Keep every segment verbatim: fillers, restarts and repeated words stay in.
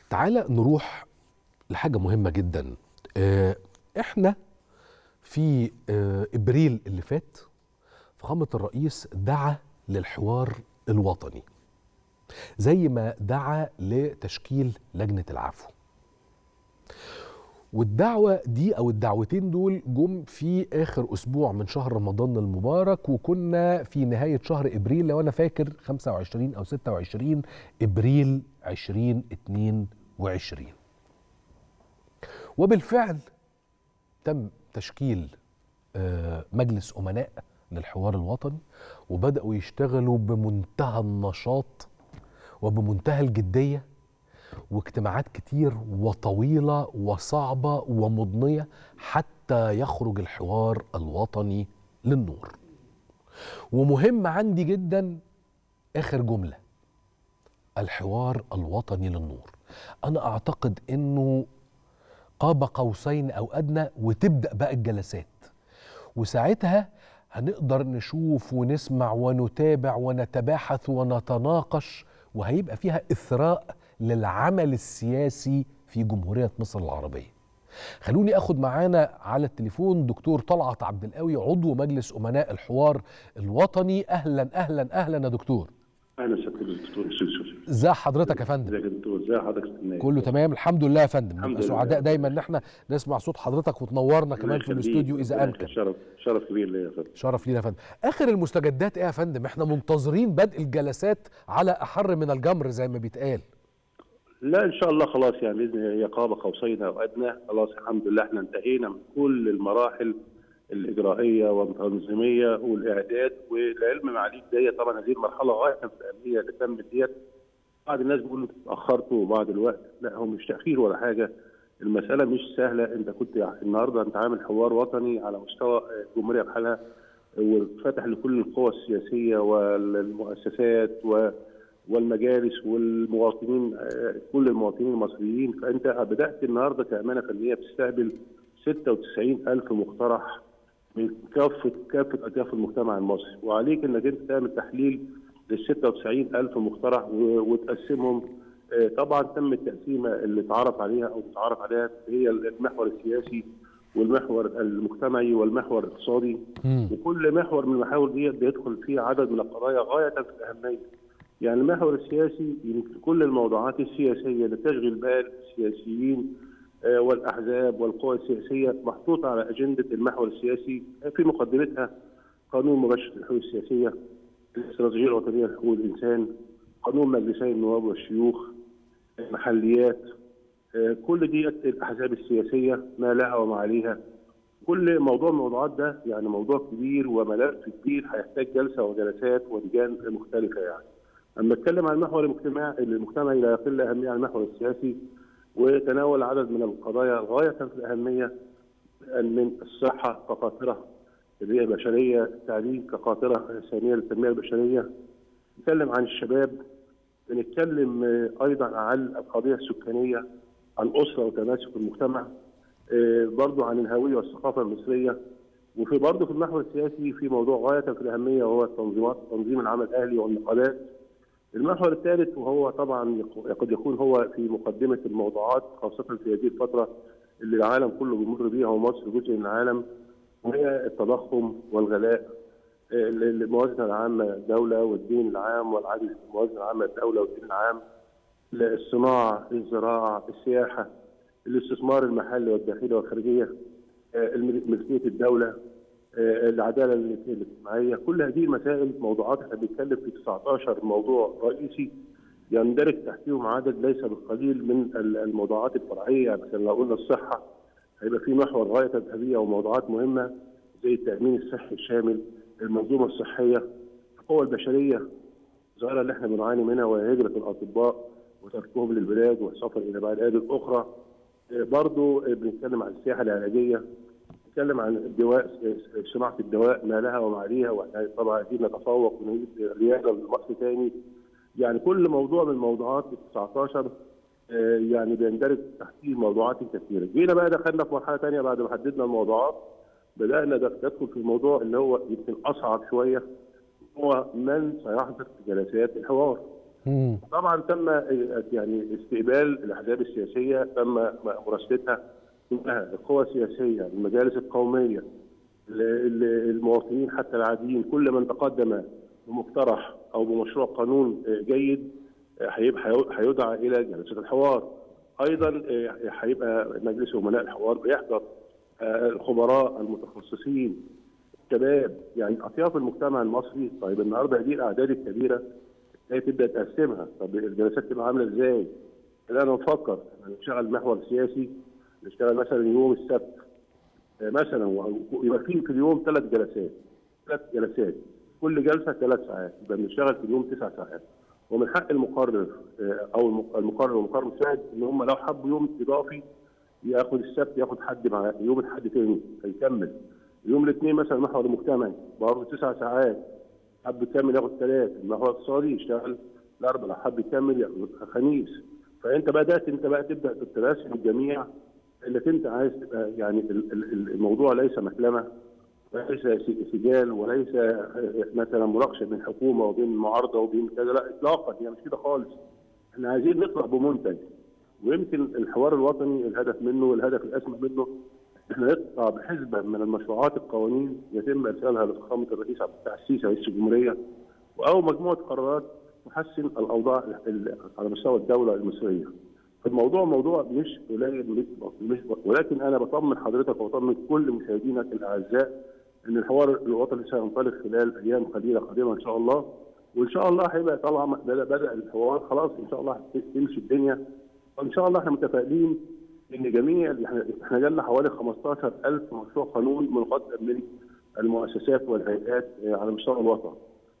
تعالى نروح لحاجة مهمة جدا. اه احنا في اه ابريل اللي فات فخامة الرئيس دعا للحوار الوطني، زي ما دعا لتشكيل لجنة العفو. والدعوة دي أو الدعوتين دول جم في آخر أسبوع من شهر رمضان المبارك، وكنا في نهاية شهر إبريل لو أنا فاكر خمسة وعشرين أو ستة وعشرين إبريل ألفين واثنين وعشرين. وبالفعل تم تشكيل مجلس أمناء للحوار الوطني، وبدأوا يشتغلوا بمنتهى النشاط وبمنتهى الجدية، واجتماعات كتير وطويلة وصعبة ومضنية حتى يخرج الحوار الوطني للنور. ومهم عندي جدا آخر جملة، الحوار الوطني للنور. أنا أعتقد أنه قاب قوسين أو أدنى وتبدأ بقى الجلسات، وساعتها هنقدر نشوف ونسمع ونتابع ونتباحث ونتناقش، وهيبقى فيها إثراء للعمل السياسي في جمهورية مصر العربية. خلوني أخد معانا على التليفون دكتور طلعت عبد القوي، عضو مجلس أمناء الحوار الوطني. أهلا أهلا أهلا يا دكتور. اهلا سياده الدكتور يوسف. ازي حضرتك يا فندم؟ ازيك يا دكتور؟ ازي حضرتك؟ كله تمام الحمد لله يا فندم. الحمد نبقى لله. سعداء دايما ان احنا نسمع صوت حضرتك وتنورنا كمان في الاستوديو اذا امكن. شرف شرف كبير ليا يا فندم. شرف لينا يا فندم. اخر المستجدات ايه يا فندم؟ احنا منتظرين بدء الجلسات على احر من الجمر زي ما بيتقال. لا ان شاء الله خلاص، يعني باذن الله هي قاب قوسين او ادنى. خلاص الحمد لله احنا انتهينا من كل المراحل الاجرائيه والتنظيميه والاعداد، والعلم معاليك دي طبعا هذه المرحله غايه في الاهميه اللي تمت ديت. بعض الناس بيقولوا انتوا اتاخرتوا بعض الوقت، لا هو مش تاخير ولا حاجه، المساله مش سهله. انت كنت النهارده انت عامل حوار وطني على مستوى الجمهوريه بحالها، وفتح لكل القوى السياسيه والمؤسسات والمجالس والمواطنين، كل المواطنين المصريين. فانت بدات النهارده كامانه فنيه بتستقبل ستة وتسعين ألف مقترح من كافه كافه اطياف المجتمع المصري، وعليك انك انت تعمل تحليل لل ستة وتسعين ألف مقترح وتقسمهم. طبعا تم التقسيمه اللي اتعرف عليها او متعارف عليها، هي المحور السياسي والمحور المجتمعي والمحور الاقتصادي، وكل محور من المحاور دي بيدخل فيه عدد من القضايا غايه في الاهميه. يعني المحور السياسي يمكن كل الموضوعات السياسيه اللي تشغل بال السياسيين والاحزاب والقوى السياسيه محطوطه على اجنده المحور السياسي، في مقدمتها قانون مباشر الحقوق السياسيه، الاستراتيجيه الوطنيه لحقوق الانسان، قانون مجلسي النواب والشيوخ، محليات، كل دي الاحزاب السياسيه ما لها وما عليها. كل موضوع من الموضوعات ده يعني موضوع كبير وملف كبير هيحتاج جلسه وجلسات ولجان مختلفه. يعني اما اتكلم عن المحور المجتمعي المجتمعي لا يقل اهميه عن المحور السياسي، وتناول عدد من القضايا غايه في الاهميه، من الصحه كقاطره البيئه البشريه، التعليم كقاطره ثانيه للتنميه البشريه، نتكلم عن الشباب، بنتكلم ايضا عن القضيه السكانيه، عن الاسره وتماسك المجتمع، برضه عن الهويه والثقافه المصريه. وفي برضه في المحور السياسي في موضوع غايه في الاهميه وهو التنظيمات، تنظيم العمل الاهلي والنقابات. المحور الثالث وهو طبعا قد يكون هو في مقدمه الموضوعات، خاصه في هذه الفتره اللي العالم كله بيمر بيها ومصر جزء من العالم، وهي التضخم والغلاء، الموازنه العامه للدوله والدين العام والعجز في الموازنه العامه للدوله والدين العام، الصناعه، الزراعه، السياحه، الاستثمار المحلي والداخلي والخارجيه، ملكيه الدوله، العداله الاجتماعيه. كل هذه المسائل موضوعات احنا بنتكلم في تسعة عشر موضوع رئيسي يندرج تحتهم عدد ليس بالقليل من الموضوعات الفرعيه. مثلا لو قلنا الصحه هيبقى في محور غايه الاهميه وموضوعات مهمه زي التامين الصحي الشامل، المنظومه الصحيه، القوى البشريه، الظاهره اللي احنا بنعاني منها وهي هجره الاطباء وتركهم للبلاد والسفر الى بلاد اخرى. برضه بنتكلم عن السياحه العلاجيه، بنتكلم عن الدواء، صناعه الدواء ما لها وما عليها، واحنا طبعا عايزين نتفوق ونجيب رياده لمصر ثاني. يعني كل موضوع من الموضوعات ال تسعة عشر يعني بيندرج تحتيه موضوعات كثيره. جينا بقى دخلنا في مرحله ثانيه بعد ما حددنا الموضوعات، بدانا ندخل في الموضوع اللي هو يمكن اصعب شويه، هو من سيحضر جلسات الحوار. طبعا تم يعني استقبال الاحزاب السياسيه، تم مراسلتها كلها، القوى السياسيه، المجالس القوميه، المواطنين حتى العاديين، كل من تقدم بمقترح او بمشروع قانون جيد هيبقى هيدعى الى جلسه الحوار. ايضا هيبقى مجلس امناء الحوار بيحضر الخبراء المتخصصين، الشباب، يعني اطياف المجتمع المصري. طيب النهارده دي الاعداد الكبيره هي تبدا تقسمها، طب الجلسات تبقى عامله ازاي؟ الان نفكر نشتغل محور سياسي، نشتغل مثلا يوم السبت مثلا، يبقى في في اليوم ثلاث جلسات ثلاث جلسات كل جلسه ثلاث ساعات، يبقى بنشتغل في اليوم تسع ساعات. ومن حق المقرر او المقرر والمقرر المساعد ان هم لو حبوا يوم اضافي ياخد السبت، ياخد حد مع يوم الحد تاني هيكمل. يوم الاثنين مثلا محور المجتمعي برضه تسع ساعات، حب يكمل ياخد ثلاث. المحور الاقتصادي يشتغل الاربعاء، لو حب يكمل ياخد خميس. فانت بدات انت بقى تبدا تراسل الجميع انك انت عايز تبقى يعني الموضوع ليس مكلمه، وليس سجال، وليس مثلا مناقشه بين حكومه وبين معارضه وبين كذا، لا اطلاقا، هي مش كده خالص. احنا عايزين نطلع بمنتج، ويمكن الحوار الوطني الهدف منه، الهدف الاسمى منه، احنا نطلع بحزبه من المشروعات القوانين يتم ارسالها لفخامه الرئيس عبد الفتاح السيسي رئيس الجمهوريه، او مجموعه قرارات تحسن الاوضاع على مستوى الدوله المصريه. فالموضوع موضوع مش قليل، مش ولكن انا بطمن حضرتك وبطمن كل مشاهدينك الاعزاء ان الحوار الوطني سينطلق خلال ايام قليله قادمه ان شاء الله، وان شاء الله هيبقى طالما بدا الحوار خلاص ان شاء الله تمشي الدنيا، وان شاء الله احنا متفائلين ان جميع احنا جالنا حوالي خمستاشر ألف مشروع قانون مقدم من المؤسسات والهيئات على مستوى الوطن.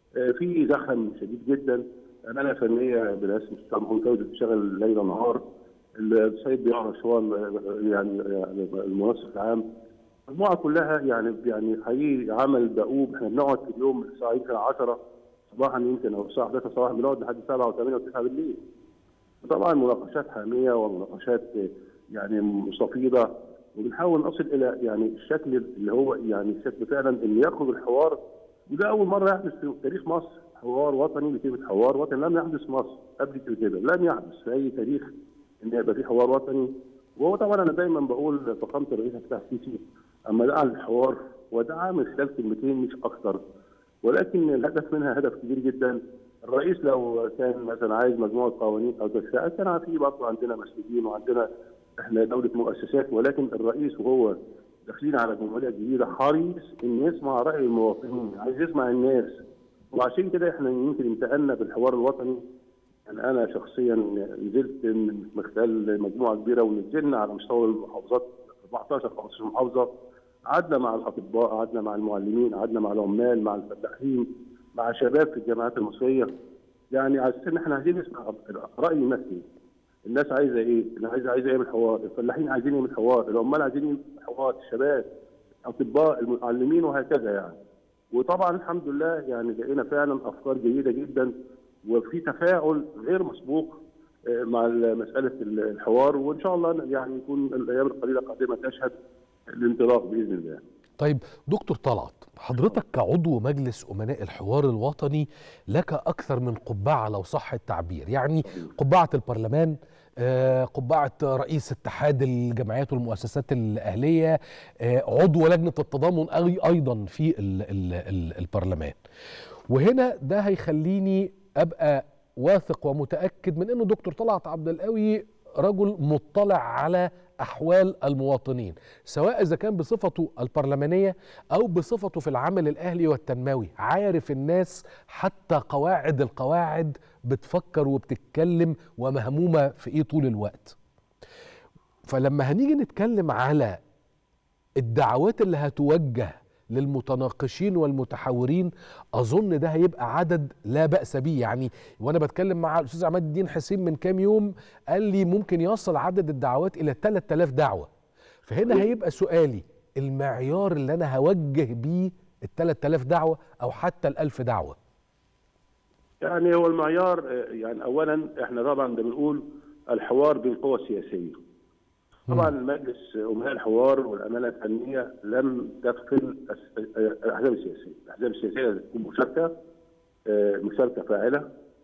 في زخم شديد جدا، امانه فنيه برئاسه الاستاذ محمود فوزي بتشتغل ليل نهار، السيد ضياء رشوان يعني المنسق العام، المجموعه كلها يعني يعني حقيقي عمل دؤوب. احنا بنقعد في اليوم الساعه يمكن عشرة صباحا يمكن او الساعه حداشر صباحا، بنقعد لحد سبعة وثمانية وتسعة بالليل. طبعا مناقشات حاميه ومناقشات يعني مستفيضه، وبنحاول نصل الى يعني الشكل اللي هو يعني الشكل فعلا اللي يخرج الحوار. وده اول مره يحدث في تاريخ مصر، حوار وطني بكلمه حوار وطني، لم يحدث في مصر قبل كده، لم يحدث في اي تاريخ ان يبقى في حوار وطني. وهو طبعا انا دايما بقول فخامه الرئيس عبد الفتاح السيسي اما دعا للحوار ودعا من خلال كلمتين مش اكثر، ولكن الهدف منها هدف كبير جدا. الرئيس لو كان مثلا عايز مجموعه قوانين او تشريعات كان في برضه عندنا مسؤولين وعندنا احنا دوله مؤسسات، ولكن الرئيس وهو داخلين على جمهوريه جديده حريص ان يسمع راي المواطنين، عايز يسمع الناس. وعشان كده احنا يمكن انتقلنا بالحوار الوطني. يعني انا شخصيا نزلت من خلال مجموعه كبيره ونزلنا على مستوى المحافظات أربعتاشر خمستاشر محافظه، قعدنا مع الاطباء، قعدنا مع المعلمين، قعدنا مع العمال، مع الفلاحين، مع شباب في الجامعات المصريه. يعني على اساس ان احنا عايزين نسمع راي الناس ايه؟ الناس عايزه ايه؟ الناس عايزه عايزه ايه من الحوار؟ الفلاحين عايزين ايه من الحوار؟ العمال عايزين ايه من الحوار؟ الشباب، الاطباء، المعلمين، وهكذا يعني. وطبعا الحمد لله يعني لقينا فعلا افكار جيده جدا، وفي تفاعل غير مسبوق مع مساله الحوار، وان شاء الله يعني يكون الايام القليله القادمه تشهد الانطلاق باذن الله. طيب دكتور طلعت، حضرتك كعضو مجلس أمناء الحوار الوطني لك أكثر من قبعة لو صح التعبير، يعني قبعة البرلمان، قبعة رئيس اتحاد الجمعيات والمؤسسات الأهلية، عضو لجنة التضامن أيضا في البرلمان. وهنا ده هيخليني أبقى واثق ومتأكد من أنه دكتور طلعت عبد القوي رجل مطلع على أحوال المواطنين، سواء إذا كان بصفته البرلمانية أو بصفته في العمل الأهلي والتنموي، عارف الناس حتى قواعد القواعد بتفكر وبتتكلم ومهمومة في إيه طول الوقت. فلما هنيجي نتكلم على الدعوات اللي هتوجه للمتناقشين والمتحاورين، اظن ده هيبقى عدد لا بأس به. يعني وانا بتكلم مع الاستاذ عماد الدين حسين من كام يوم قال لي ممكن يصل عدد الدعوات الى ثلاثة آلاف دعوه. فهنا هيبقى سؤالي المعيار اللي انا هوجه بيه ال ثلاثة آلاف دعوه او حتى ال ألف دعوه. يعني هو المعيار يعني اولا احنا طبعا ده بنقول الحوار بين القوى السياسيه. طبعا المجلس امناء الحوار والامانه الفنيه لم تغفل الاحزاب السياسيه، الاحزاب السياسيه تكون مشاركه مشاركه فاعله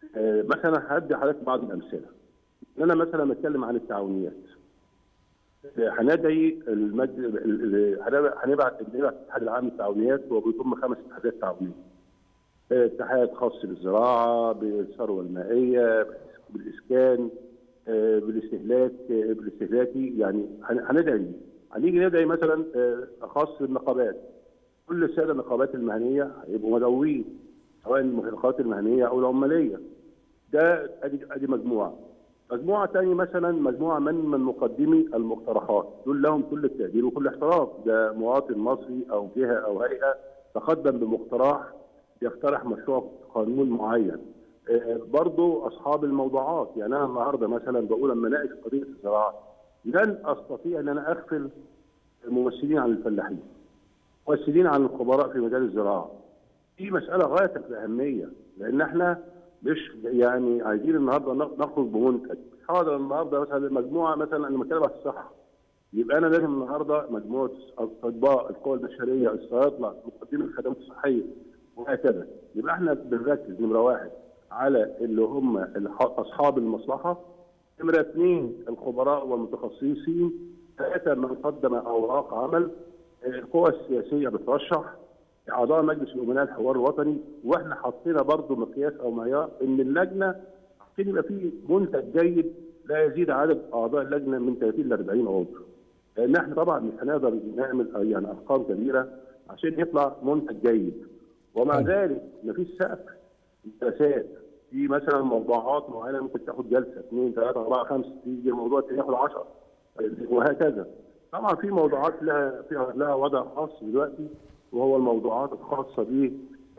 آه، مثلا هدي حضرتك بعض الامثله. ان انا مثلا بتكلم عن التعاونيات، آه، هندعي المجد ال- ال- هنبعت هنبعت الاتحاد العام للتعاونيات، وهو بيضم خمس اتحادات تعاونيه. آه، اتحاد خاص بالزراعه، بالثروه المائيه، بالاسكان، آه، بالاستهلاك، آه، بالاستهلاكي. يعني هن- هندعي هنيجي ندعي مثلا آه، خاص بالنقابات. كل الساده النقابات المهنيه هيبقوا مدعوين، سواء النقابات المهنيه او العماليه. ده ادي ادي مجموعه. مجموعه ثانيه مثلا مجموعه من من مقدمي المقترحات، دول لهم كل التقدير وكل احترام. ده مواطن مصري او جهه او هيئه تقدم بمقترح يقترح مشروع قانون معين. آه، برضو اصحاب الموضوعات. يعني انا النهارده مثلا بقول لما اناقش قضيه الزراعه، لن استطيع ان انا اغفل الممثلين عن الفلاحين، ممثلين عن الخبراء في مجال الزراعه. دي مساله غايه في الاهميه، لان احنا مش يعني عايزين النهارده نخرج بمنتج. حاضر النهارده مثلا مجموعه، مثلا انا بتكلم عن الصحه، يبقى انا لازم النهارده مجموعه اطباء القوى البشريه، الصيادله، مقدمي الخدمات الصحيه وهكذا. يبقى احنا بنركز نمره واحد على اللي هم الح- اصحاب المصلحه، نمره اثنين الخبراء والمتخصصين، ثلاثه من قدم اوراق عمل، القوى السياسيه بترشح، اعضاء مجلس الامناء الحوار الوطني. واحنا حطينا برضو مقياس او معيار ان اللجنه عشان يبقى في منتج جيد لا يزيد عدد اعضاء اللجنه من ثلاثين ل أربعين عضو، لان احنا طبعا مش هنقدر نعمل يعني ارقام كبيره عشان يطلع منتج جيد. ومع حلو. ذلك مفيش سقف جلسات. في مثلا موضوعات معينه ممكن تاخد جلسه اثنين ثلاثه اربعه خمسه، تيجي الموضوع الثاني ياخد عشرة وهكذا. طبعا في موضوعات لها فيها لها وضع خاص دلوقتي، وهو الموضوعات الخاصه ب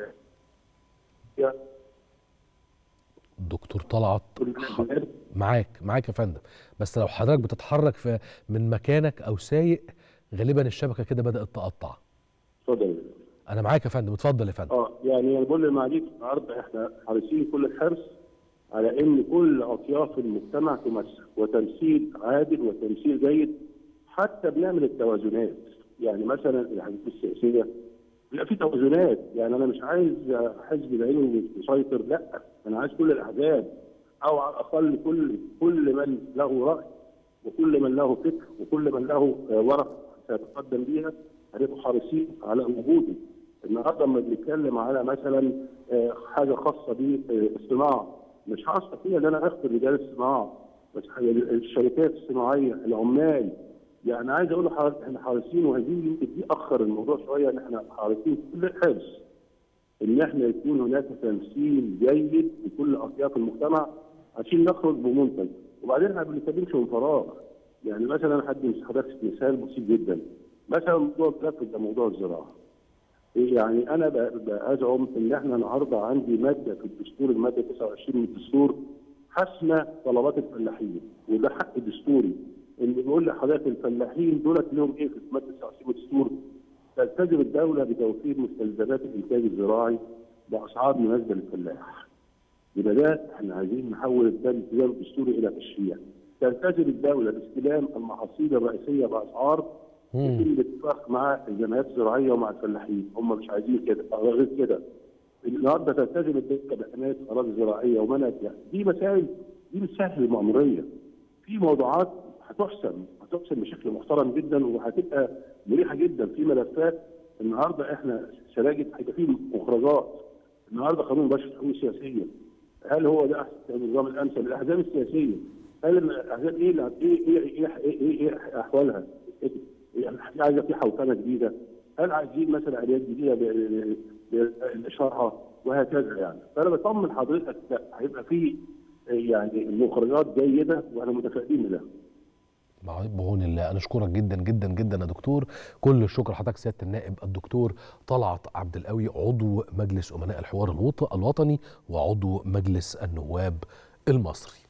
دكتور طلعت ح- معاك معاك يا فندم، بس لو حضرتك بتتحرك في من مكانك او سايق غالبا الشبكه كده بدات تقطع. اتفضل. انا معاك يا فندم، اتفضل يا فندم. اه يعني انا بقول للمعاليك النهارده احنا حريصين كل الحرص على ان كل اطياف المجتمع تمثل، وتمثيل عادل وتمثيل جيد. حتى بنعمل التوازنات، يعني مثلا الاحزاب السياسيه بيبقى في توازنات. يعني انا مش عايز حزب بعينه يسيطر، لا، انا عايز كل الاحزاب، او على الاقل كل كل من له راي وكل من له فكر وكل من له آه، ورقه سيتقدم بيها، هنبقى حريصين على وجوده. النهارده لما بنتكلم على مثلا آه، حاجه خاصه بالصناعه، مش هستطيع ان انا اخبر رجال الصناعه، بس الشركات الصناعيه، العمال. يعني عايز اقول لحضرتك احنا حريصين، وهذه يمكن دي اخر الموضوع شويه، ان احنا حريصين كل الحرص ان احنا يكون هناك تمثيل جيد لكل اطياف المجتمع عشان نخرج بمنتج. وبعدين احنا ما بنتكلمش من فراغ. يعني مثلا هدي حضرتك مثال بسيط جدا، مثلا موضوع الترافيك ده، موضوع الزراعه. يعني انا بزعم ان احنا النهارده عندي ماده في الدستور، الماده تسعة وعشرين من الدستور، حسم طلبات الفلاحين، وده حق دستوري. اللي بيقول لحضرتك الفلاحين دولت لهم ايه في الماده تسعة وعشرين من الدستور؟ تلتزم الدوله بتوفير مستلزمات الانتاج الزراعي باسعار مناسبه للفلاح. يبقى ده احنا عايزين نحول الالتزام الدستوري الى تشريع. تلتزم الدوله باستلام المحاصيل الرئيسيه باسعار يتم الاتفاق مع الجمعيات الزراعيه ومع الفلاحين، هم مش عايزين كده، غير كده. النهارده تلتزم الدوله بحمايه الاراضي الزراعيه ومنع. دي مسائل، دي مش سهله المأموريه. في موضوعات هتحسم هتحسم بشكل محترم جدا وهتبقى مريحه جدا. في ملفات النهارده احنا سراجل هيبقى فيه مخرجات. النهارده قانون مباشر الحقوق السياسيه، هل هو ده احسن النظام الامثل للاحزاب السياسيه؟ هل الاحزاب ايه ايه ايه ايه, إيه, إيه, إيه احوالها؟ يعني عايزه في حوكمه جديده؟ هل عايزين مثلا اليات جديده لاشهارها وهكذا؟ يعني فانا بطمن حضرتك، لا، هيبقى في يعني مخرجات جيده واحنا متفائلين بده. بعون الله. انا اشكرك جدا جدا جدا يا دكتور، كل الشكر لحضرتك سياده النائب الدكتور طلعت عبد القوي، عضو مجلس امناء الحوار الوطني وعضو مجلس النواب المصري.